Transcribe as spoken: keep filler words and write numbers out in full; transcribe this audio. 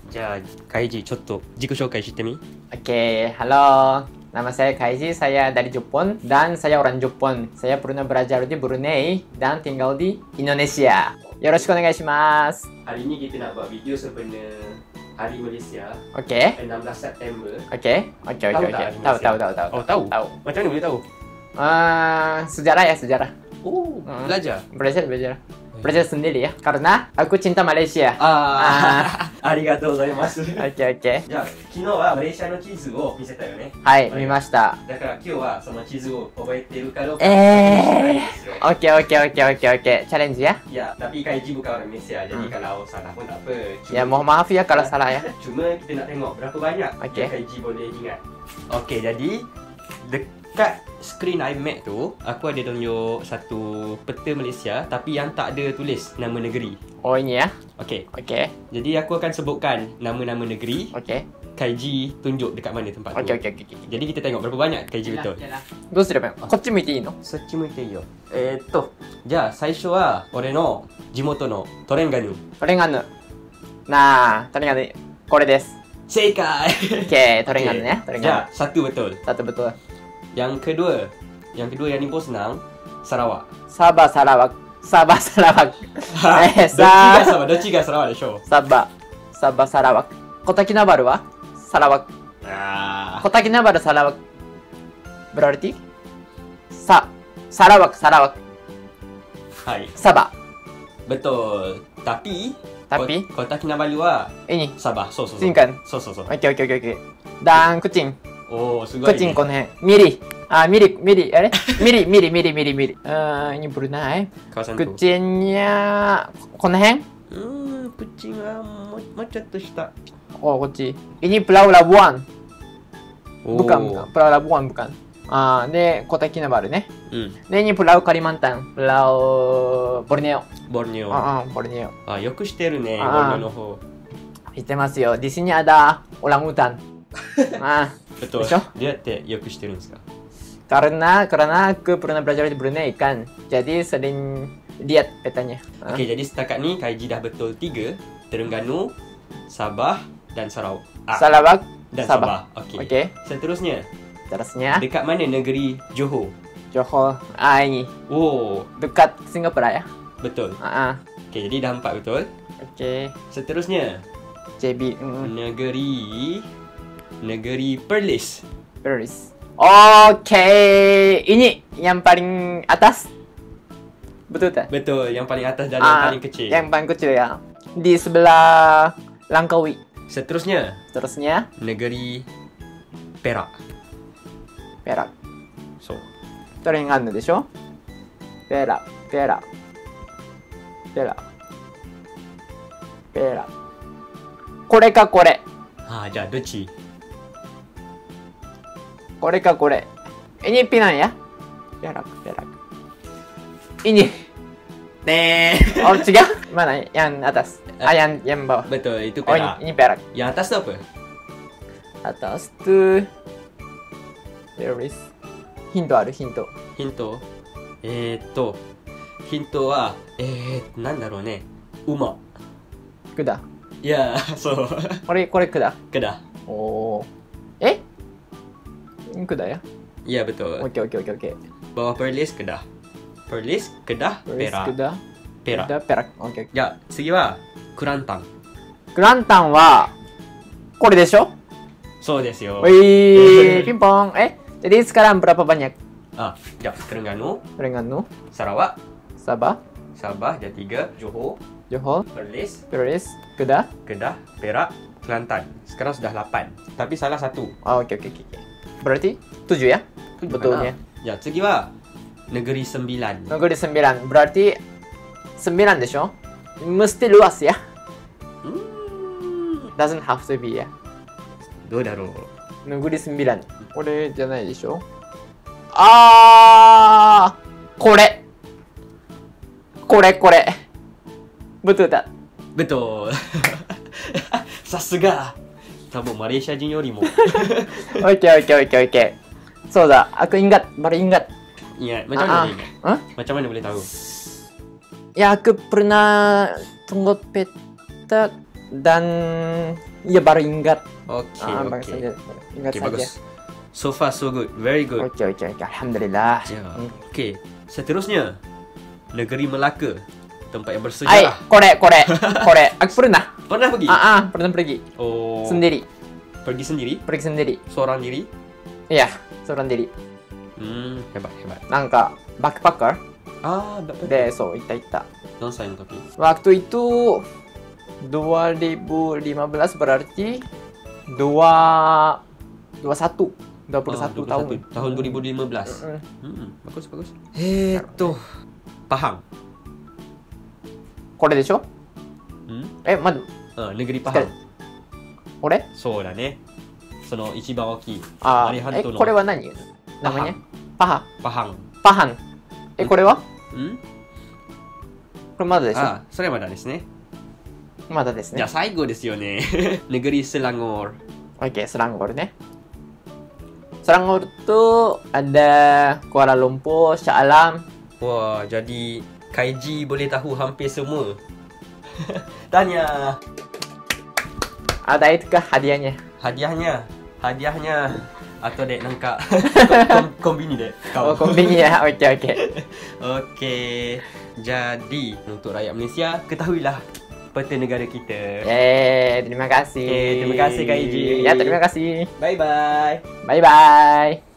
じゃあ、カイジ、ちょっと自己紹介してみ。 Oke, halo. Nama saya Kaiji, saya dari Jepun dan saya orang Jepun. Saya pernah belajar di Brunei dan tinggal di Indonesia. Yoroshiku onegaishimasu. Hari ini kita nak buat video sempena Hari Malaysia. Oke. enam belas September. Oke. Oke, oke, Tahu oke. tak Hari Tahu, Malaysia? tahu, tahu, tahu. Oh, tahu? Tahu. Macam mana boleh tahu? Eh, sejarah ya, sejarah. Oh, Hmm. belajar. Belajar, belajar. Belajar sendiri ya. Karena aku cinta Malaysia. Ah, ありがとうございます。 Oke, oke. じゃあ、昨日はマレーシアの地図を見せたよね。 はい、見ました。 だから今日はその地図を覚えているかどうか。 えー Oke, oke, oke, oke, oke. Challenge ya. Ya, tapi Kaiji bukan orang Malaysia, jadi Hmm. kalau salah pun tak apa. Ya, mohon maaf ya kalau salah ya. Cuma kita nak tengok berapa banyak Okey. yang Kaiji boleh ingat. Okey, jadi dekat skrin iMac tu, aku ada tunjuk satu peta Malaysia tapi yang tak ada tulis nama negeri. Oh, ini ya. Okey, Oke, jadi aku akan sebutkan nama-nama negeri. oke. Kaiji tunjuk dekat mana tempat tu. Oke, oke, oke, oke. Jadi kita tengok berapa banyak Kaiji betul. どうすればいいの？こっち向いていいの？ そっち向いていいよ。えーっと、じゃあ最初は俺の地元のトレンガヌ。 トレンガヌ。なあ、トレンガヌ。これです。 正解 Oke, トレンガヌね。トレンじガゃあsatu betul. ヌ。Satu betul. Yang kedua, yang kedua yang ni pun senang, Sarawak. Sabah, Sarawak. Sabah, Sarawak. Eh, どっちが sa サバ、どっちがサラワでしょう。 Sabah. Sabah, Sarawak. Kota Kinabalu wa? Sarawak. あ Kota Kinabalu, Sarawak. Berarti? Sa Sarawak, Sarawak. あ、はい、 Sabah. betul. Tapi, Tapi? Ko- Kota Kinabaluは Ini. サバ、そうそうそう。 Kucing kan? そうそうそう。 Oke, oke, oke, oke. Dan kucing. おお、すごい、ね。 Kucing この辺。ミリ。あ、ミリ、ミリ、あれミリ、ミリ、ミリ、ミリ、ミリ。あー、ini Brunei. Kawasan tu. Kucingnya この辺 Hmm, kucing lah, mo- macam tuした。 Oh, kucing. Ini Pulau Labuan. おー Bukan, bukan. Pulau Labuan bukan. Ah, de Kota Kinabalu ね。 うん。 De ini Pulau Kalimantan. Pulau Borneo. ボルネオ。 Ah, ah, Borneo. あ、よくしてるね、ボあールネオの方。 Itemas yo. Di sini ada orangutan. Ah, betul. Betul. Dia teよくしてるんですか。 karena karena aku pernah belajar di Brunei kan. Jadi sering lihat petanya. Ah. Okey, jadi setakat ni Kaiji dah betul tiga. Terengganu, Sabah dan Sarawak. Ah, Sarawak, dan Sabah. Sabah. Okey. Oke. Seterusnya, Terusnya dekat mana negeri Johor? Johor. Ah, ini Oh, dekat Singapura ya. betul. Ah, ah. Okey, jadi dah empat betul. Oke. Seterusnya, J B. Mm, negeri negeri Perlis. Paris. Oke. Ini yang paling atas. Betul tak? Betul, yang paling atas dan yang Ah, paling kecil. Yang paling kecil ya. Di sebelah Langkawi. Seterusnya, Terusnya negeri Perak. Perak. So, トレンガヌでしょペラ、ペラ、ペラ、ペラ。これかこれ。 ha, ja, doci. これかこれ。Ini Penang ya? Perak, Perak. Ini. Teh. Oh,違う? Mana? Yang atas. Ah, yang yang bawah. Betul, itu Oh, ini, Perak. ini Perak. Yang atas tu apa? Atas tuh. There is. ヒントあるヒント。 ヒントえー、っと、ヒントは、えー、なんだろうね。馬。 管。 いやー、そう。 これ、これ管。 Kedah. おー。えini管ya? Ya, betul. Oke, oke, oke, oke. Bawah Perlis, Kedah. Perlis, Kedah, Paris, Perak. Kedah. Perak. Kedah, Perak. Oke, oke. じゃあ、次は、クランタン。 グランタンは、これでしょそうですよ。 Wih, pimpong. Eh, jadi sekarang berapa banyak? Ah, sekejap. Terengganu, Terengganu, Sarawak, Sabah, Sabah, dah tiga. Johor, Johor, Perlis, Paris, Kedah. Kedah, Perak, Kelantan. Sekarang sudah lapan. Tapi salah satu. Oh, oke, oke, oke. Berarti tujuh ya? Betulnya. Ya,次は、negeri sembilan. Negeri sembilan. Berarti sembilan でしょ Mesti luas ya? Hmm, Doesn't have to be ya. どうだろう。 Negeri sembilan. これじゃないでしょあー、これ。これこれ。Betul tak? Betul. さすが。多分マレーシア人よりも。 Oke, oke, oke, oke. So da, aku ingat, baru ingat. Ingat, macam mana Ah, dia ingat? Hah? Macam mana boleh tahu? Ya, aku pernah tunggu peta dan ya baru ingat. Oke, Ah, baru oke. saja. Baru Ingat Oke, saja. bagus. So far so good. Very good. Oke, oke, oke. Alhamdulillah. Ya. Hmm. Oke, seterusnya. Negeri Melaka. Tempat yang Ay, bersejarah. kore, kore, kore. Aku pernah. Pernah pergi? Ah, ah, pernah pergi. Oh. Sendiri. Pergi sendiri? Pergi sendiri. Seorang diri? Iya, seorang diri. Hmm, hebat, hebat. なんか、バックパッカ Ah, dapat. ーで、そう、行った行った。 Non sayang tapi. Waktu itu dua ribu lima belas berarti dua dua satu dua puluh satu Ah, tahun. Tahun dua ribu lima belas. Mm. Hmm, bagus, bagus. Eto. Pahang. これでしょ Hmm? え、まず、 Ah, negeri Pahang. これそうだね。その一番大きい。 あー、え、 マリハントのこれは何名前ねパハ。 Pahang. パハン。え、これは Hmm? これまだでしょ Ah, それまだですね。 まだですねじゃあ。最後ですよね。negeri Selangor. Oke, Selangor nih. Selangor tuh ada Kuala Lumpur, Shah Alam. Wah, jadi Kaiji boleh tahu hampir semua. Tanya. Ada itu kah hadiahnya? Hadiahnya. Hadiahnya. Atau dek nangka. Kom kombini dek. Oh, kombini ya. Oke, oke. Okey. Jadi, untuk rakyat Malaysia, ketahuilah peta negara kita. Yeay, terima kasih. Oke, terima kasih Kak Iji. Ya, terima kasih. Bye-bye. Bye-bye.